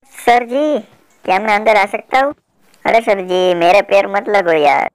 Sir जी, क्या मैं अंदर आ सकता हूँ? अरे सर जी, मेरे पैर मत लगो यार।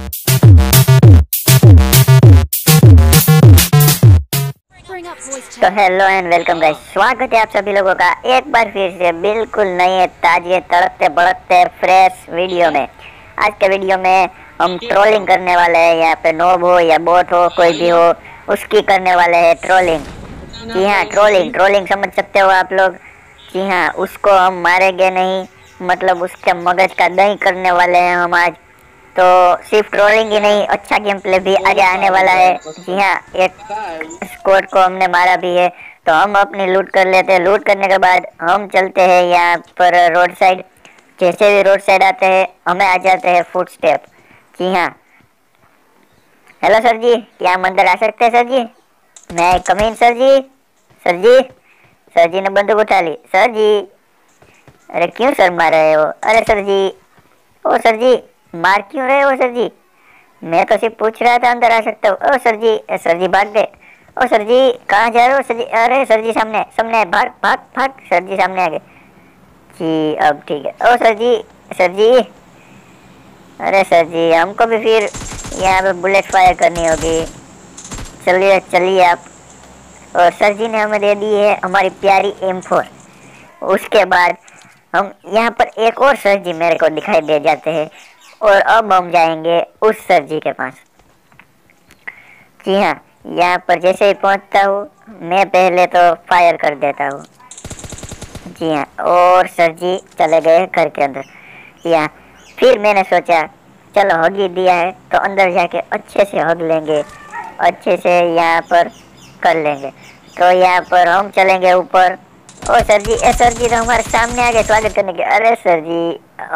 तो हेलो एंड वेलकम गाइस, स्वागत है आप सभी लोगों का एक बार फिर से बिल्कुल नए ताजे तड़कते भड़कते फ्रेश वीडियो में। आज के वीडियो में हम ट्रोलिंग करने वाले हैं। यहाँ पे नोब हो या बोट हो, कोई भी हो, उसकी करने वाले हैं ट्रोलिंग। जी हाँ, ट्रोलिंग ट्रोलिंग समझ सकते हो आप लोग। जी हाँ, उसको हम मारेंगे नहीं, मतलब उसके मगज का दही करने वाले हैं हम आज। तो सिर्फ ट्रोलिंग ही नहीं, अच्छा गेम प्ले भी आगे आने वाला है। जी हाँ, एक स्क्वाड को हमने मारा भी है। तो हम अपनी लूट कर लेते हैं। लूट करने के बाद हम चलते हैं यहाँ पर रोड साइड। जैसे भी रोड साइड आते हैं हमें आ जाते हैं फुट स्टेप। जी हाँ, हेलो सर जी, क्या हम अंदर आ सकते हैं सर जी? मैं come in sir ji? Sir ji, sir ji ने बंदूक उठा ली। सर जी, अरे क्यों सर मार रहे हो? अरे सर जी, ओ सर जी, मार क्यों रहे हो सर जी? मैं तो सिर्फ पूछ रहा था अंदर आ सकते हो? ओ सर जी, सर जी भाग गए। ओ सर जी, कहाँ जा रहे हो सर जी? अरे सर जी, सामने सामने, भाग भाग भाग। सर जी सामने आ गए। जी अब ठीक है। ओ सर जी, सर जी, अरे सर जी, हमको भी फिर यहाँ पे बुलेट फायर करनी होगी। चलिए चलिए आप। और सर जी ने हमें दे दी है हमारी प्यारी M4। उसके बाद हम यहाँ पर एक और सर जी मेरे को दिखाई दे जाते हैं। और अब हम जाएंगे उस सर जी के पास। जी हाँ, यहाँ पर जैसे ही पहुँचता हूँ मैं पहले तो फायर कर देता हूँ। जी हाँ, और सर जी चले गए घर के अंदर। यहाँ फिर मैंने सोचा चलो हग ही दिया है तो अंदर जाके अच्छे से हग लेंगे, अच्छे से यहाँ पर कर लेंगे। तो यहाँ पर हम चलेंगे ऊपर। ओ सर जी, ए सर जी तो हमारे सामने आ गए स्वागत करने के। अरे सर जी,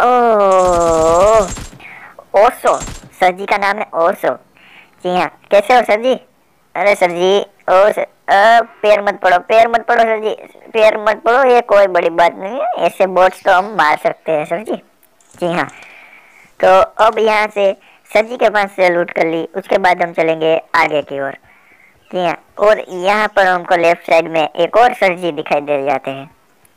ओ ओसो, सर जी का नाम है ओसो। जी हाँ, कैसे हो सर जी? अरे सर जी, ओ सर, पैर मत पड़ो, पैर मत पड़ो सर जी, पैर मत पड़ो, ये कोई बड़ी बात नहीं है, ऐसे बोट्स तो हम मार सकते हैं सर जी। जी हाँ, तो अब यहाँ से सर जी के पास से लूट कर ली। उसके बाद हम चलेंगे आगे की ओर। जी हाँ, और यहाँ पर हमको लेफ्ट साइड में एक और सर जी दिखाई दे जाते हैं,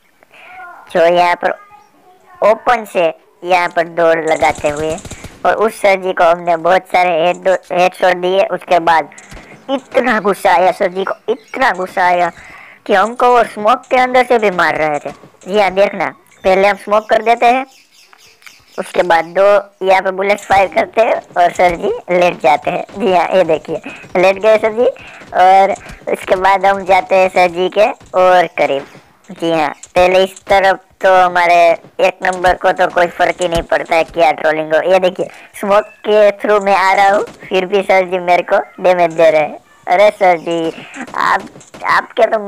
जो यहाँ पर ओपन से यहाँ पर दौड़ लगाते हुए। और उस सर जी को हमने बहुत सारे हेडशॉट दिए। उसके बाद इतना गुस्सा आया सर जी को, इतना गुस्सा आया कि हमको वो स्मोक के अंदर से भी मार रहे थे। जी हाँ, देखना, पहले हम स्मोक कर देते हैं, उसके बाद दो यहाँ पे बुलेट फायर करते हैं और सर जी लेट जाते हैं। जी हाँ, ये देखिए, लेट गए सर जी। और उसके बाद हम जाते हैं सर जी के और करीब। जी हाँ, पहले इस तरफ तो हमारे एक नंबर को तो कोई फर्क ही नहीं पड़ता है क्या ट्रोलिंग हो। ये देखिए, स्मोक के थ्रू में आ रहा हूँ फिर भी सर जी मेरे को डैमेज दे रहे हैं। अरे सर जी, आप आपके तो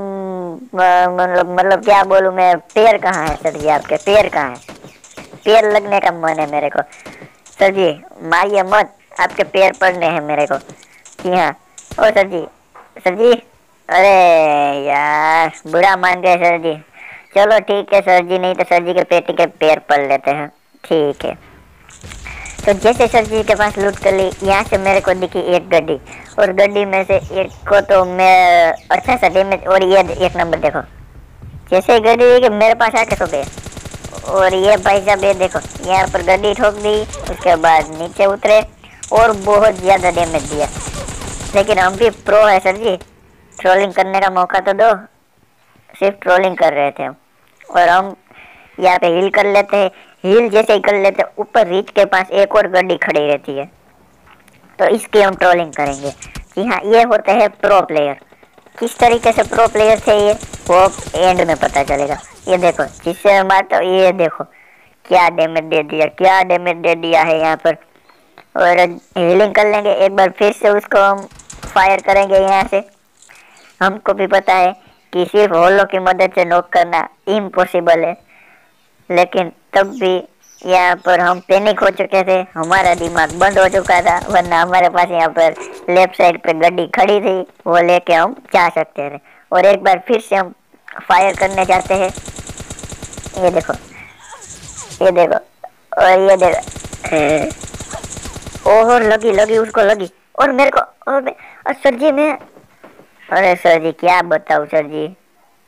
मतलब क्या बोलूँ मैं, पैर कहाँ है सर जी? आपके पैर कहाँ है? पैर लगने का मन है मेरे को सर जी, मारिए मत, आपके पैर पड़ने हैं मेरे को। जी हाँ, ओ सर जी, सर जी, अरे यार बुरा मान गए सर जी। चलो ठीक है सर जी, नहीं तो सर जी के पेटी के पैर पड़ लेते हैं। ठीक है, तो जैसे सर जी के पास लूट कर ली, यहाँ से मेरे को दिखी एक गड्डी। और गड्डी में से एक को तो मैं अच्छा सा डैमेज। और ये एक नंबर देखो, जैसे ही गड्डी देखी मेरे पास आके सो गए। और ये भाई साहब ये देखो, यहाँ पर गड्डी ठोक दी, उसके बाद नीचे उतरे और बहुत ज़्यादा डैमेज दिया। लेकिन हम भी प्रो है सर जी, ट्रोलिंग करने का मौका तो दो। सिर्फ ट्रोलिंग कर रहे थे हम। और हम यहाँ पे हील कर लेते हैं। हील जैसे ही कर लेते हैं, ऊपर रीच के पास एक और गड्डी खड़ी रहती है, तो इसकी हम ट्रोलिंग करेंगे। जी हाँ, ये होते हैं प्रो प्लेयर। किस तरीके से प्रो प्लेयर थे ये, वो एंड में पता चलेगा। ये देखो, जिससे मैं मारता हूँ, ये देखो क्या डैमेज दे दिया, क्या डैमेज दे दिया है यहाँ पर। और हीलिंग कर लेंगे एक बार, फिर से उसको हम फायर करेंगे यहाँ से। हमको भी पता है कि सिर्फ होलो की मदद से नॉक करना इम्पॉसिबल है, लेकिन तब भी यहाँ पर हम पैनिक हो चुके थे, हमारा दिमाग बंद हो चुका था। वरना हमारे पास यहाँ पर लेफ्ट साइड पे गड्डी खड़ी थी, वो लेके हम जा सकते थे। और एक बार फिर से हम फायर करने जाते हैं। ये देखो, ये देखो, और ये देखो, और लगी लगी उसको लगी, और मेरे को, और सर जी मैं, अरे सर जी क्या बताऊँ सर जी,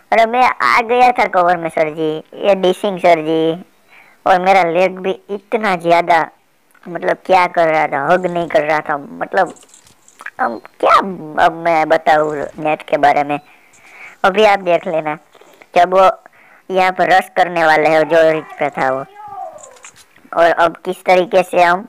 अरे मैं आ गया था कवर में सर जी, ये डिसिंग सर जी। और मेरा लेग भी इतना ज्यादा, मतलब क्या कर रहा था, हग नहीं कर रहा था, मतलब अब क्या, अब मैं बताऊँ नेट के बारे में। अभी आप देख लेना जब वो यहाँ पर रश करने वाले हैं जो रिच पे था वो, और अब किस तरीके से हम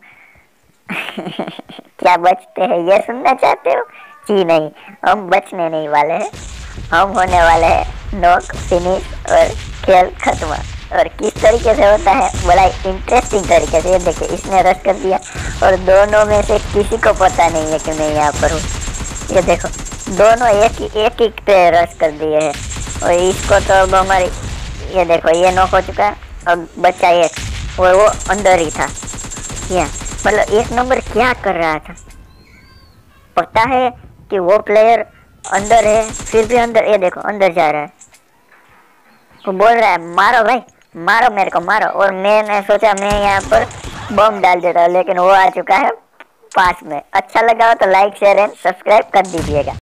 क्या बचते हैं ये सुनना चाहते हो? जी नहीं, हम बचने नहीं वाले हैं, हम होने वाले हैं नॉक फिनिश और खेल खत्म। और किस तरीके से होता है, बड़ा इंटरेस्टिंग तरीके से। ये देखिए इसने रश कर दिया और दोनों में से किसी को पता नहीं है कि मैं यहाँ पर हूँ। ये देखो दोनों एक ही पे रश कर दिए हैं। और इसको तो अब हमारी, ये देखो ये नॉक हो चुका है, अब बच्चा एक और वो अंदर ही था। यहाँ मतलब एक नंबर क्या कर रहा था, पता है कि वो प्लेयर अंदर है फिर भी अंदर, ये देखो अंदर जा रहा है। वो बोल रहा है मारो भाई मारो, मेरे को मारो। और मैंने सोचा मैं यहाँ पर बम डाल देता, लेकिन वो आ चुका है पास में। अच्छा लगा हो तो लाइक शेयर एंड सब्सक्राइब कर दीजिएगा।